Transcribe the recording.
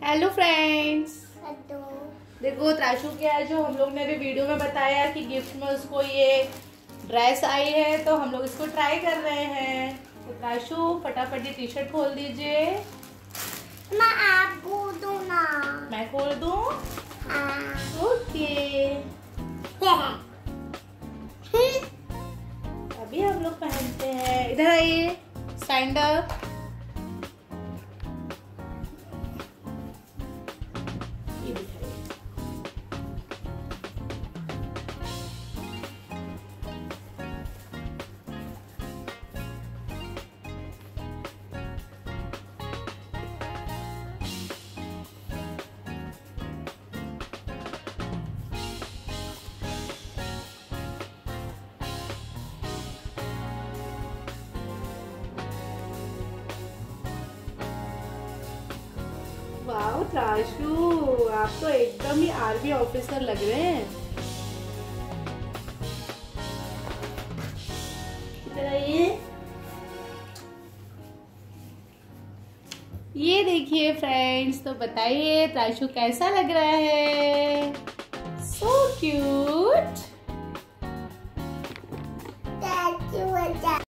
Hello friends. Hello. देखो त्राशु के आज जो हम लोग ने अभी वीडियो में बताया कि गिफ्ट में उसको ये ड्रेस आई है, तो हम लोग इसको ट्राई कर रहे हैं। तो त्राशु फटाफट ये टी शर्ट खोल दीजिए। मैं आपको दूँ ना। मैं खोल दूँ? हाँ। ओके। अभी हम लोग पहनते हैं। इधर आइए, स्टैंड अप। ये दिखाइए। वाह त्राशु, आप तो एकदम ही आर्मी ऑफिसर लग रहे हैं। इधर आइए। ये देखिए फ्रेंड्स, तो बताइए त्राशु कैसा लग रहा है। So cute.